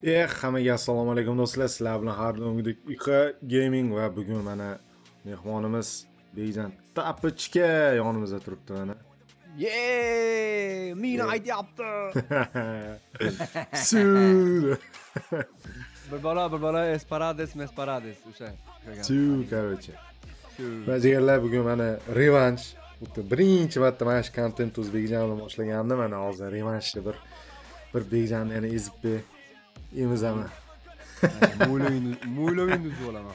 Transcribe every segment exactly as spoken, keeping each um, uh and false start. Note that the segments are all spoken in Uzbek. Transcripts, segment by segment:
Eh, hammaga assalomu alaykum do'stlar. Sizlar bilan har doimgidek I X A Gaming va bugun mana mehmonimiz BekJaan tapichka yonimizda turibdi mana. Yeee! Meni aytyapti. Su. Bir bora, bir bora Esparades, Mesparades o'sha. Su, короче. Bajigarlar bugun mana revansh. Bu birinchi marta mana shu kontent o'zbekjon bilan boshlagandim. Mana hozir revanshda bir bir BekJaanni yana ezib be. Yemizaman. Mo'ylovingiz, mo'ylovingiz bo'laman.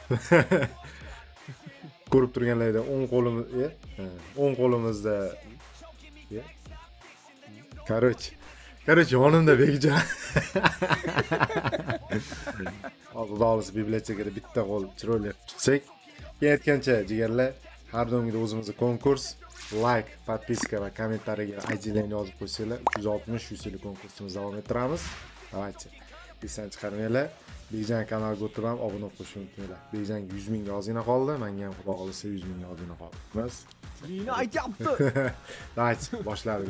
Ko'rib turganlarda o'ng qo'limiz, o'ng qo'limizda Короче, короче, yonimda BekJaan. Hozir xolos bibliotekada bitta qo'l chiroyli chiqsak, ketgancha jigarlar, har doimgidek o'zimizning konkurs, like, подписка va kommentariyaga I D'larni yozib qo'ysanglar, uch yuz oltmish yuzlik konkursimizni davom ettiramiz. Давайте. Esdan chiqarmanglar. BekJaan kanaliga o'tib ham obuna bo'lishni unutmanglar. BekJaanga yuz ming ozgina qoldi, menga ham xudo xolisa yuz ming ozgina qoldi. Bas. Meni aytyapti. Давайте, boshladik.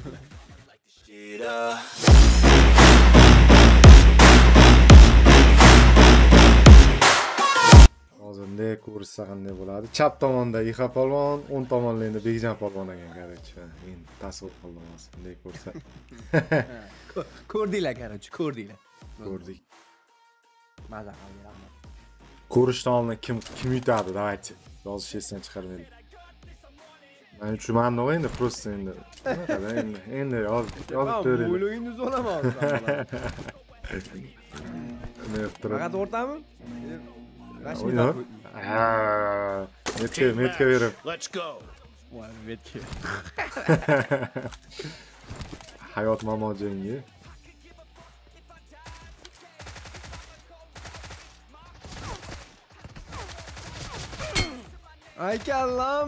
Hozir ne ko'rsa qanday bo'ladi? Chap tomonda I X A polvon, o'ng tomonda endi BekJaan polvon ekan, короче. Endi tasavvur qildim hozir. Bunday ko'rsa. Ko'rdinglar, короче, ko'rdinglar. Ko'rdik. Maza qilgan. Ko'rishdan oldin kim kim yutadi? Давайте. Yozish esdan chiqarmaylik. Men uchun ma'no endi просто endi. Endi endi yozib yozib ko'ring. Mo'ylovingiz bo'laman. Faqat o'rtami? RAXMAT. Ha, metka metka berib. Let's go. Voy, metka. Hayot mamot jangi. Ay kallam.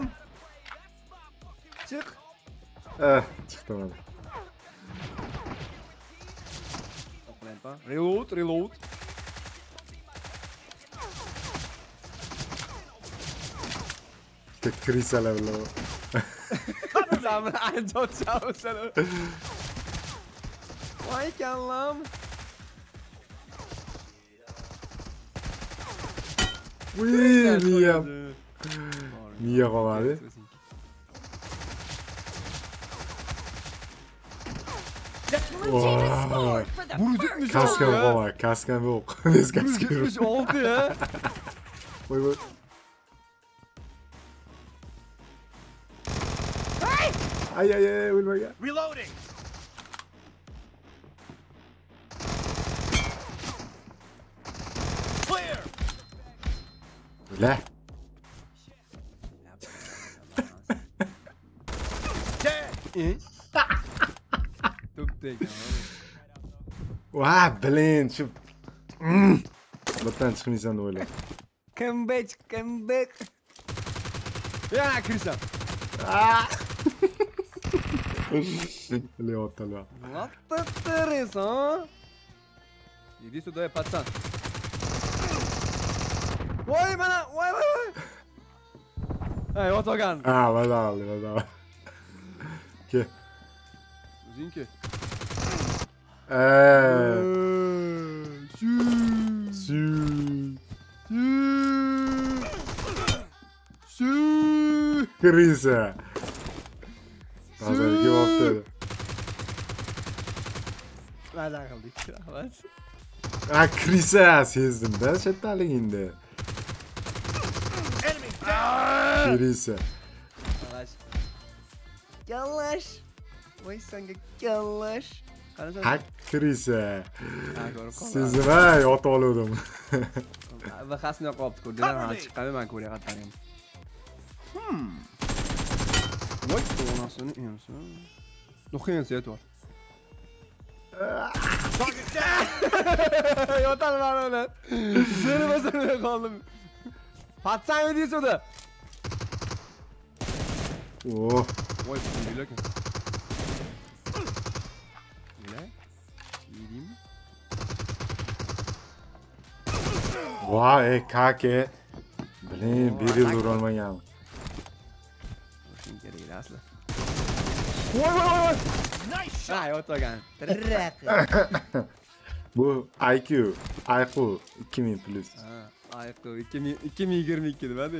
Chiq. Eh, chiqdi mana. Reload, reload. Krisalar bilan. Zamra anjot chavsana. Ay kallam. Uy, niye? Niye qoladi? Kaskam qoladi, kaskam yo'q. Biz kaskam yo'q. olti ya. Voy voy. Ay ay ay, o'lmagan. Reloading. Clear. La. Vay, bilin, shu. Batdan chiqmaysan deb o'yladim. Come back, come back. Ya, kirsam. Лео талва. Вот интересно. Иди сюда, пацан. Ой, мана, ой, ой, ой. Эй, YOQGAN. А, вадали, вадали. Ке. Зинки. Эээ. Сю. Сю. Сю. Криса. Hozir kim oldi? Maza qildik. Rahmat. A, Krisa sezdim-da chetdaligingda. Enemy down. Krisa. Kalash. Kalash. Voy senga kalash. Qarasana. Ha, Krisa. Ha, ko'rib qoldim. Sezdim, ay, ota oldim. Va xasni qolibdi, ko'rdinglar, men chiqqanman, men ko'ryapman. Hmm. Voy, onasini emsa. O'qiyansa aytib. Target down. Yotalman ona. Seni bosana qoldim. Patsan deysiz-da. Oh. Voy, nima ekan? Nima? Yedim. Voy, kake. Bilin, bir yil urolmagan. Asla. Voy voy voy. Nice Ha, shot. YOQGAN. Bu I Q. Ayqu ikki ming plus. Ha, Ayqu ikki ming yigirma ikki nimadi?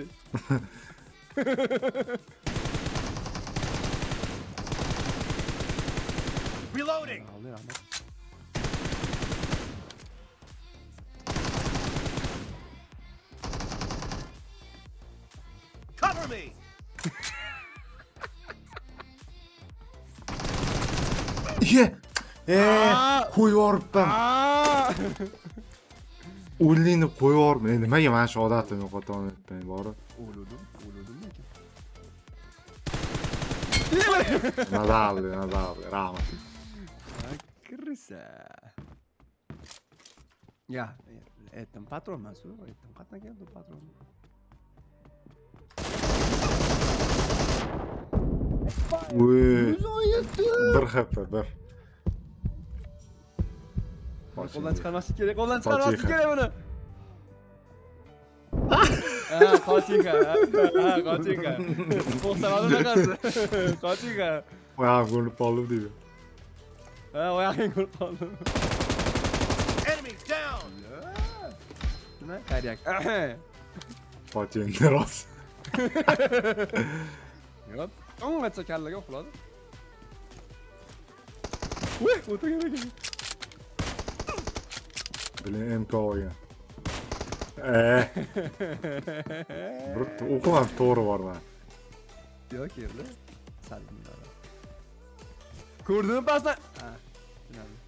Reloading. Cover me. Ye. Eh, qo'yoribman. O'yinni qo'yoribman. Endi nimaga mana shu odatimni yo'qota olmayapman, bori. O'ldim, o'ldim lekin. Nadal, nadal, rahmat. Kirsa. Ya, aytdim patron emas-ku, aytdim qatdan keldi patron. Voy. Bir xafa, bir. Qo'ldan chiqarmaslik kerak, qo'ldan chiqarmaslik kerak buni. Ha, qochinga. Ha, qochinga. Qo'savadi qanaqasi? Qochinga. Oyog'im ko'rinib qoldi deydi. Ha, oyog'ing ko'rinib qoldi. Enemy down. Nima? Qaryak. Qochinga rost. Yo'q. Ongacha kallaga uxladi. Voy, o'tirgan ekan. Bilan M K olgan. Eh. Bir o'qimam to'g'ri borman. Yo'q, keldi. Salbinlar. Ko'rdingmi pastdan? Ha, tushunarli.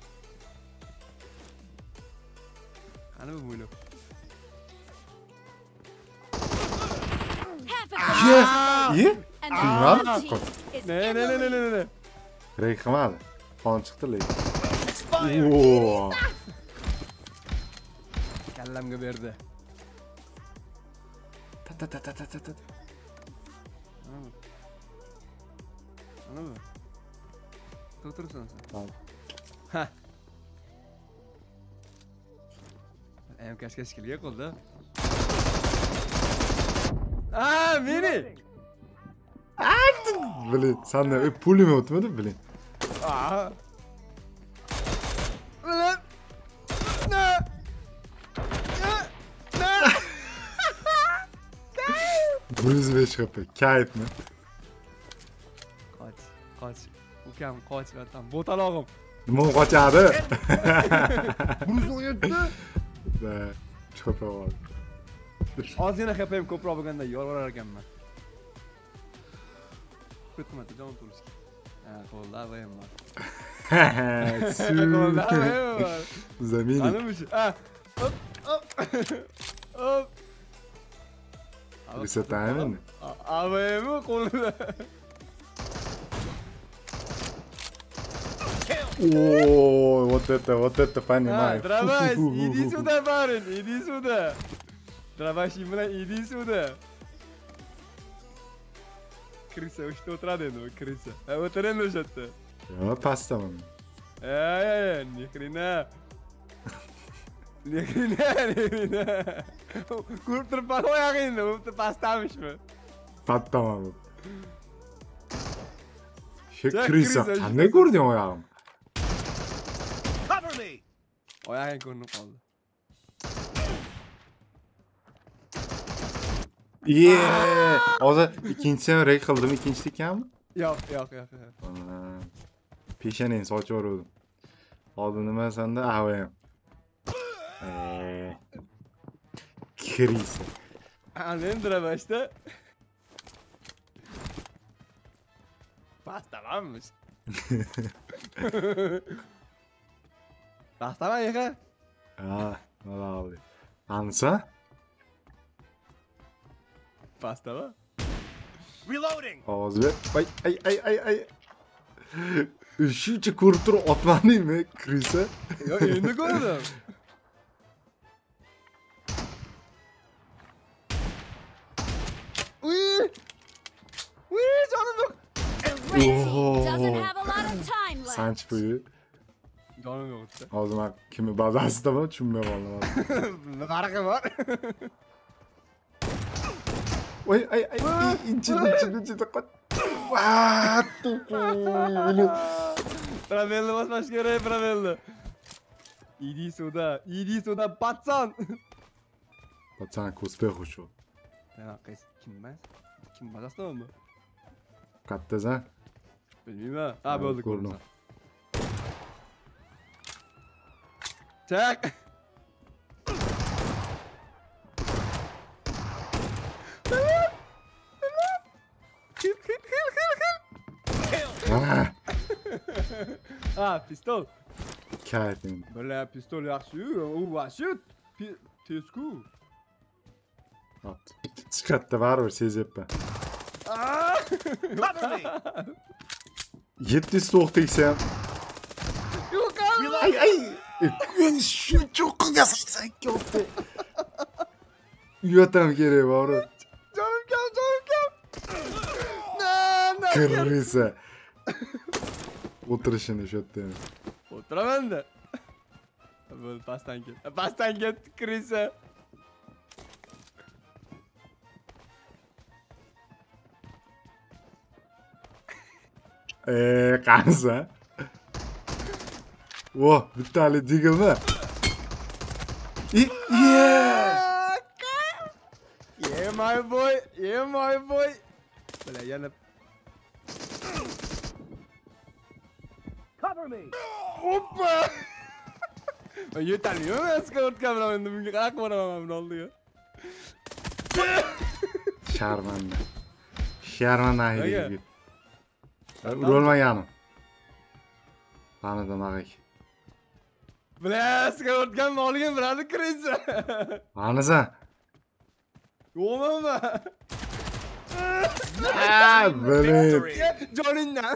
Qani bu bo'ylab? Ye, ye. Ne, ne, ne, ne, ne, ne. Rey qilmadi. Qon chiqdi lekin. Expired. Kallamga berdi. Ta ta ta ta ta ta. Ana bu. O'tirsan sen. Tamam. Ha. M K'ga shikilga qo'lda. Ah, meni. Bilin, sen de pulimi o'tmadi bilin. Aa. Ne? Ne? Ne? yüz beş kapı. Kayıp mı? Kaç, kaç. Ukam kaç vatan. Botalog'im. Nima qochadi? Buni o'yatdi. Da, cho'pa bor. Ozgina H P M ko'proq bo'lganda yolvorar ekanman. Hikmat jon turishki. Ha, qo'lda ham bor. Qo'lda ham bor. Zamini. Qanimish? Ha. Hop, hop. Hop. Resetaymi? Avaymi qo'lda. О, вот это, вот это понимаю. Давай, иди сюда, парень, иди сюда. Давай, Шимла, иди сюда. Крыса, вы что отрады, ну, крыса. А вот рено что-то. Я пастам. Эй, ни хрена. Ни хрена, ни хрена. Куртер пахой агин, ты поставишь мы. Паттамам. Şu krisa, ne gördün o yağım? Cover me. Oyağın ko'rinib qoldi. Yeee! Hozir ikkinchisini rey qildim, ikkinchisi ekanmi? Yo'q, yo'q, yo'q, yo'q. Peshanangni sochib yubordim. Hozir nima sanda? Avayam. Eee. Krisa. Alendra başta. Pastalanmış. Pastalan yıka. Ha, ne abi? Ansa? Pastalan. Reloading. Ağzı ver. Ay ay ay ay ay. Şuça kurtur atmanı mı Chris'e? Ya yeni gördüm. Uy! Uy canım yok. Sanç buyu. Canım yok işte. O zaman kimi bazası da mı? Çünkü vallahi. Ne farkı var? Ay ay ay. İnci inci inci de kat. Vaa tuku. Pravelli basmaş göre pravelli. Иди сюда, иди сюда, пацан. Пацан, к успеху шел. Kim emas? Kim bilasizmi? Kattaza? Bilmayman. Ha, bo'ldi, ko'rdim. Tak. Ah, Ha, pistol. kayfim. Bala pistol yaxshi, u yaxshi. Tezku. Chiqatdi baribir sezyapman. Cover me. yetti yuz to'q teksam. Yo'q, Ay ay. Shuncha qilgasan ko'pdi. Uyatam kerak baribir. Jonim kam, jonim kam. Na, na. Kirisa. O'tirishini shu yerda. O'tiraman-da. Bo'l, pastdan ket. Pastdan ket, kirisa. Eee, qanisa? Vo, bittali digilmi? Yeah! Yeah, my boy. Yeah, my boy. Bala yana. Cover me. Hoppa. Ben yeterliyor mu? Eski ortam ben de bugün kalk var ama ne oldu ya? Sharmanda. Sharmanda Nega? haydi. Urolmaganim. Qanida maqay. Bala eski ortam olgan biradi kiraysa. Qanisa? Yo'qmi? Ah, bilim. Jonindan.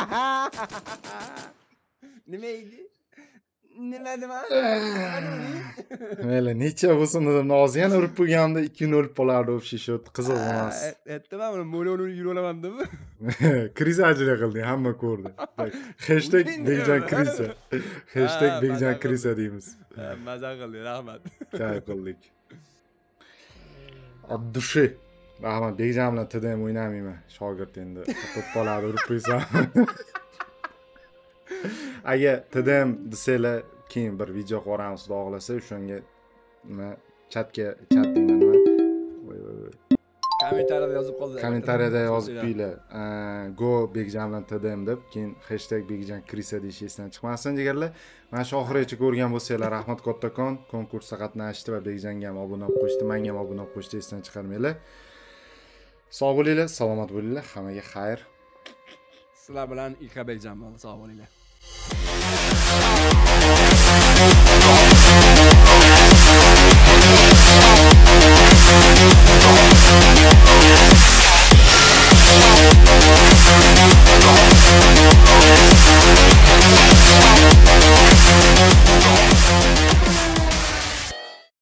Nima edi? Nima dema? Mayli, necha bo'lsin dedim, hozir yana urib qo'yganimda ikki nol bo'lardi o'sha shot, qiziq emas. Aytdim, men mo'loni yura olamandimi? Kriz ajra qilding, hamma ko'rdi. Hashtag BekJaan Krisa. Hashtag BekJaan Krisa deymiz. Maza qildi, rahmat. Kayf qildik. Abdushi. Rahmat, BekJaan bilan T D M o'ynamayman. Shogird endi. To'polari urib qo'ysam. Agar T D M desanglar, keyin bir video ko'ramiz, xudo xolasa, o'shanga nima chatga chat deyman nima. Voy voy voy. Kommentariyada yozib qoldi. Kommentariyada yozib qo'yinglar. Go BekJaan bilan T D M deb, keyin hashtag BekJaan Krisa deyish esdan chiqmasin deganlar. Mana shu oxirigacha ko'rgan bo'lsanglar, rahmat kattakon. Konkursga qatnashdi va BekJaanga ham obuna bo'lib qo'yishdi, menga ham obuna bo'lib qo'yishdi, esdan chiqarmanglar. Sog' bo'linglar, salomat bo'linglar, hammaga xayr. Sizlar bilan I X A BekJaan bilan sog' bo'linglar.